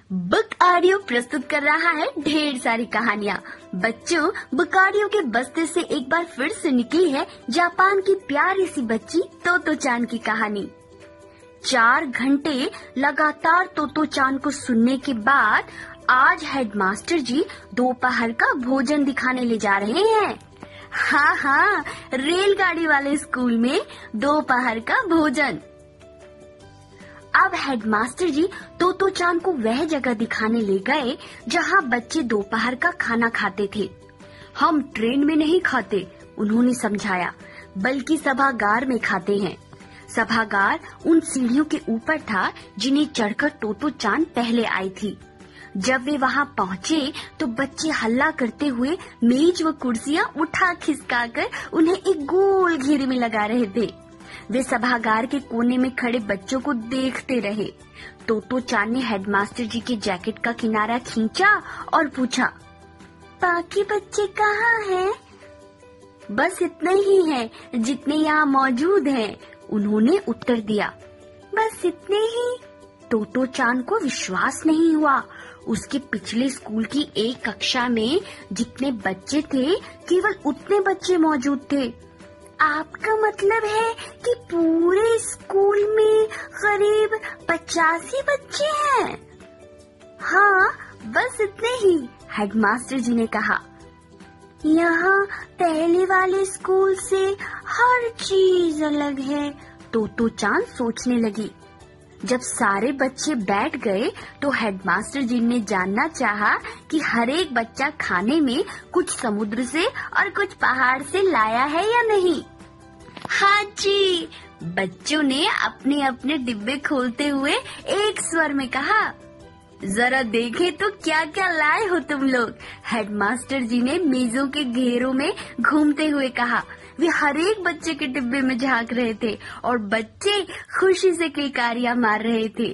Book audio प्रस्तुत कर रहा है ढेर सारी कहानियाँ। बच्चों, बुक ऑडियो के बस्ते से एक बार फिर से निकली है जापान की प्यारी सी बच्ची तोतो चान की कहानी। 4 घंटे लगातार तोतो चान को सुनने के बाद आज हेडमास्टर जी दोपहर का भोजन दिखाने ले जा रहे हैं। हाँ, रेलगाड़ी वाले स्कूल में दोपहर का भोजन। अब हेडमास्टर जी तोतो चान को वह जगह दिखाने ले गए जहाँ बच्चे दोपहर का खाना खाते थे। हम ट्रेन में नहीं खाते, उन्होंने समझाया, बल्कि सभागार में खाते हैं। सभागार उन सीढ़ियों के ऊपर था जिन्हें चढ़कर तोतो चान पहले आई थी। जब वे वहाँ पहुँचे तो बच्चे हल्ला करते हुए मेज व कुर्सियाँ उठा खिसकाकर उन्हें एक गोल घेरे में लगा रहे थे। वे सभागार के कोने में खड़े बच्चों को देखते रहे। तोतो चान ने हेडमास्टर जी के जैकेट का किनारा खींचा और पूछा, बाकी बच्चे कहाँ हैं? बस इतने ही हैं जितने यहाँ मौजूद हैं, उन्होंने उत्तर दिया। बस इतने ही? तोतो चान को विश्वास नहीं हुआ। उसके पिछले स्कूल की एक कक्षा में जितने बच्चे थे केवल उतने बच्चे मौजूद थे। आपका मतलब है कि पूरे स्कूल में करीब 85 बच्चे हैं? हाँ, बस इतने ही, हेडमास्टर जी ने कहा। यहाँ पहले वाले स्कूल से हर चीज अलग है, तोतो चान सोचने लगी। जब सारे बच्चे बैठ गए तो हेडमास्टर जी ने जानना चाहा कि हर एक बच्चा खाने में कुछ समुद्र से और कुछ पहाड़ से लाया है या नहीं। हाँ जी, बच्चों ने अपने अपने डिब्बे खोलते हुए एक स्वर में कहा। जरा देखें तो क्या क्या लाए हो तुम लोग, हेडमास्टर जी ने मेजों के घेरों में घूमते हुए कहा। वे हर एक बच्चे के डिब्बे में झांक रहे थे और बच्चे खुशी से किलकारियां मार रहे थे।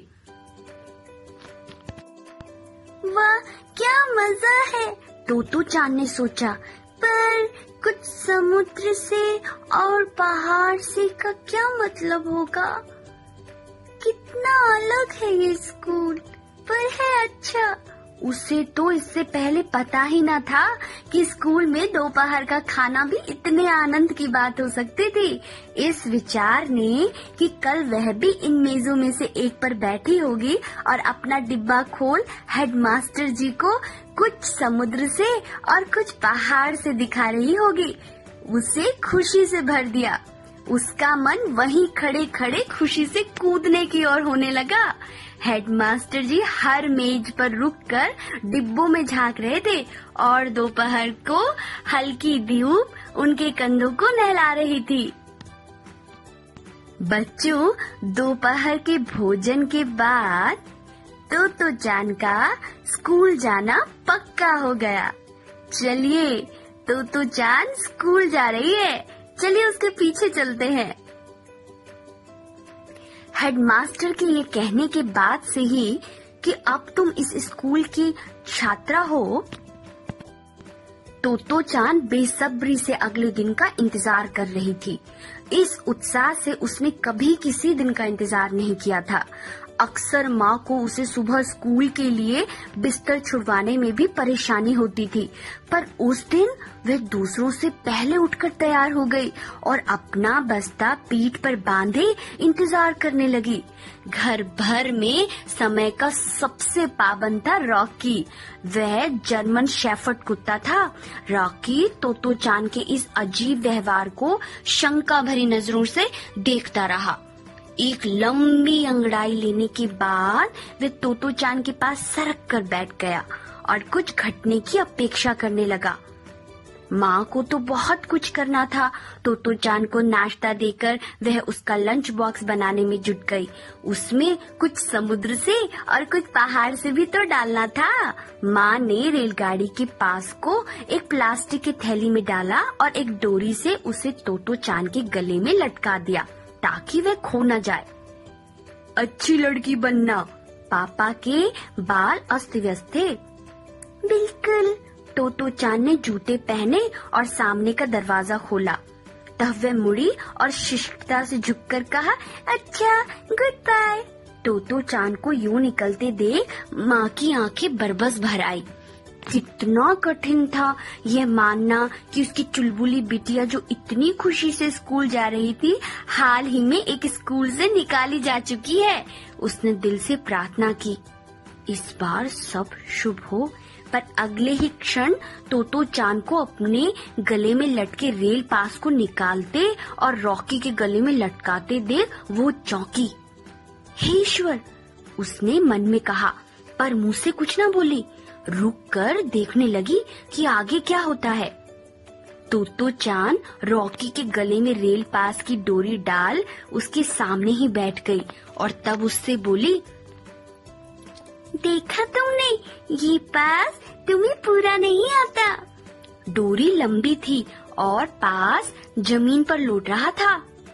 वाह, क्या मजा है, तोतो चान ने सोचा। पर कुछ समुद्र से और पहाड़ से का क्या मतलब होगा? कितना अलग है ये स्कूल, पर है अच्छा। उसे तो इससे पहले पता ही न था कि स्कूल में दोपहर का खाना भी इतने आनंद की बात हो सकती थी। इस विचार ने कि कल वह भी इन मेजों में से एक पर बैठी होगी और अपना डिब्बा खोल हेडमास्टर जी को कुछ समुद्र से और कुछ पहाड़ से दिखा रही होगी, उसे खुशी से भर दिया। उसका मन वहीं खड़े खड़े खुशी से कूदने की ओर होने लगा। हेडमास्टर जी हर मेज पर रुककर डिब्बों में झांक रहे थे और दोपहर को हल्की धूप उनके कंधों को नहला रही थी। बच्चों, दोपहर के भोजन के बाद तोतो चान का स्कूल जाना पक्का हो गया। चलिए, तोतो चान स्कूल जा रही है, चलिए उसके पीछे चलते हैं। हेडमास्टर के ये कहने के बाद से ही कि अब तुम इस स्कूल की छात्रा हो, तोतो चान बेसब्री से अगले दिन का इंतजार कर रही थी। इस उत्साह से उसने कभी किसी दिन का इंतजार नहीं किया था। अक्सर माँ को उसे सुबह स्कूल के लिए बिस्तर छुड़वाने में भी परेशानी होती थी, पर उस दिन वह दूसरों से पहले उठकर तैयार हो गई और अपना बस्ता पीठ पर बांधे इंतजार करने लगी। घर भर में समय का सबसे पाबंद था रॉकी। वह जर्मन शेफर्ड कुत्ता था। रॉकी तोतो चान के इस अजीब व्यवहार को शंका भरी नजरों से देखता रहा। एक लंबी अंगड़ाई लेने के बाद वे तोतो चान के पास सरक कर बैठ गया और कुछ घटने की अपेक्षा करने लगा। माँ को तो बहुत कुछ करना था। तोतो चान को नाश्ता देकर वह उसका लंच बॉक्स बनाने में जुट गई। उसमें कुछ समुद्र से और कुछ पहाड़ से भी तो डालना था। माँ ने रेलगाड़ी के पास को एक प्लास्टिक की थैली में डाला और एक डोरी से उसे तोतो चान के गले में लटका दिया ताकि वह खो न जाए। अच्छी लड़की बनना। पापा के बाल अस्त व्यस्त थे। बिल्कुल, तोतो चान ने जूते पहने और सामने का दरवाजा खोला। तब वह मुड़ी और शिष्टता से झुककर कहा, अच्छा, गुड बाय। तोतो चांद को यूं निकलते देख माँ की आंखें बरबस भर आई। कितना कठिन था यह मानना कि उसकी चुलबुली बिटिया जो इतनी खुशी से स्कूल जा रही थी, हाल ही में एक स्कूल से निकाली जा चुकी है। उसने दिल से प्रार्थना की, इस बार सब शुभ हो। पर अगले ही क्षण तोतो चांद को अपने गले में लटके रेल पास को निकालते और रॉकी के गले में लटकाते देख वो चौंकी। हे ईश्वर, उसने मन में कहा, पर मुंह से कुछ न बोली। रुक कर देखने लगी कि आगे क्या होता है। तोतो चांद रॉकी के गले में रेल पास की डोरी डाल उसके सामने ही बैठ गई और तब उससे बोली, देखा तुमने, ये पास तुम्हें पूरा नहीं आता। डोरी लंबी थी और पास जमीन पर लौट रहा था।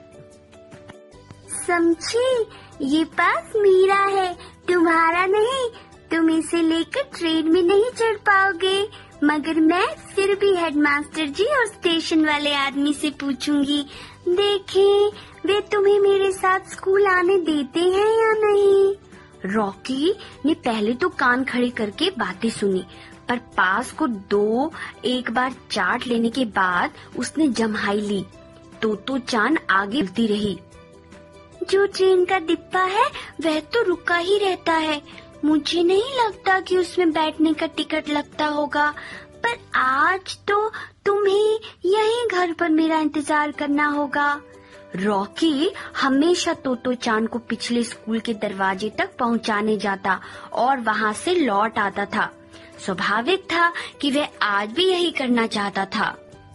समझे, ये पास मेरा है, तुम्हारा नहीं। तुम इसे लेकर ट्रेन में नहीं चढ़ पाओगे, मगर मैं फिर भी हेडमास्टर जी और स्टेशन वाले आदमी से पूछूंगी, देखें वे तुम्हें मेरे साथ स्कूल आने देते हैं या नहीं। रॉकी ने पहले तो कान खड़े करके बातें सुनी, पर पास को एक बार चाट लेने के बाद उसने जम्हाई ली। तोतो चांद आगे बढ़ती रही। जो ट्रेन का डिब्बा है वह तो रुका ही रहता है, मुझे नहीं लगता कि उसमें बैठने का टिकट लगता होगा। पर आज तो तुम्हें यहीं घर पर मेरा इंतजार करना होगा। रॉकी हमेशा तोतो चांद को पिछले स्कूल के दरवाजे तक पहुंचाने जाता और वहां से लौट आता था। स्वाभाविक था कि वह आज भी यही करना चाहता था।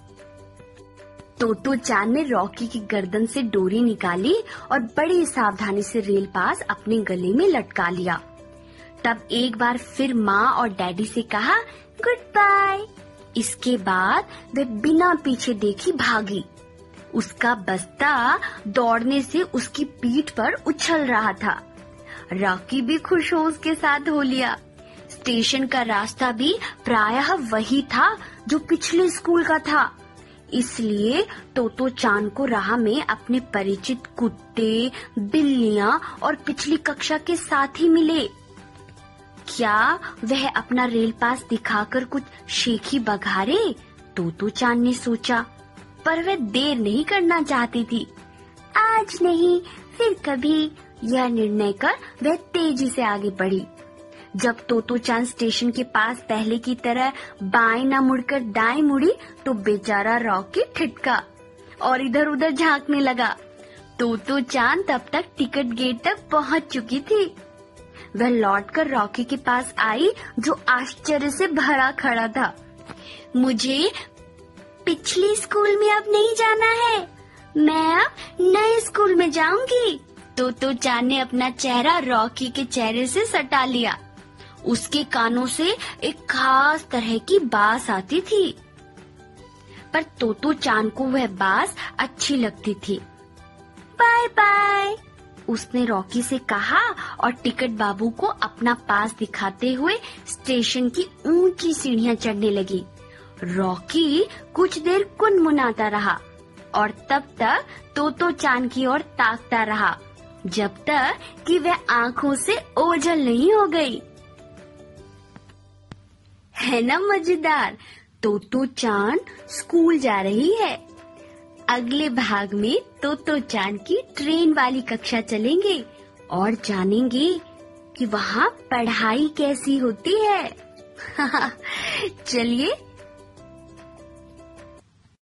तोतो चांद ने रॉकी की गर्दन से डोरी निकाली और बड़ी सावधानी से रेल पास अपने गले में लटका लिया। तब एक बार फिर माँ और डैडी से कहा, गुड बाय। इसके बाद वे बिना पीछे देखे भागी। उसका बस्ता दौड़ने से उसकी पीठ पर उछल रहा था। रॉकी भी खुश हो उसके साथ हो लिया। स्टेशन का रास्ता भी प्रायः वही था जो पिछले स्कूल का था, इसलिए तोतो चांद को राह में अपने परिचित कुत्ते, बिल्लियां और पिछली कक्षा के साथी मिले। क्या वह अपना रेल पास दिखाकर कुछ शेखी बघारे? तोतो चांद ने सोचा, पर वह देर नहीं करना चाहती थी। आज नहीं, फिर कभी, यह निर्णय कर वह तेजी से आगे बढ़ी। जब तोतो चांद स्टेशन के पास पहले की तरह बाएं न मुड़कर दाएं मुड़ी तो बेचारा रॉकी ठिठका और इधर उधर झांकने लगा। तोतो चांद तब तक टिकट गेट तक पहुंच चुकी थी। वह लौटकर रॉकी के पास आई जो आश्चर्य से भरा खड़ा था। मुझे पिछले स्कूल में अब नहीं जाना है, मैं अब नए स्कूल में जाऊंगी। तोतो चांद ने अपना चेहरा रॉकी के चेहरे से सटा लिया। उसके कानों से एक खास तरह की बास आती थी, पर तोतो चांद को वह बास अच्छी लगती थी। बाय बाय, उसने रॉकी से कहा और टिकट बाबू को अपना पास दिखाते हुए स्टेशन की ऊंची सीढ़ियां चढ़ने लगी। रॉकी कुछ देर कुनमुनाता रहा और तब तक तोतो चांद की ओर ताकता रहा, जब तक कि वह आंखों से ओझल नहीं हो गई। है ना मजेदार? तोतो चांद स्कूल जा रही है। अगले भाग में तोतो चांद की ट्रेन वाली कक्षा चलेंगे और जानेंगे कि वहाँ पढ़ाई कैसी होती है। चलिए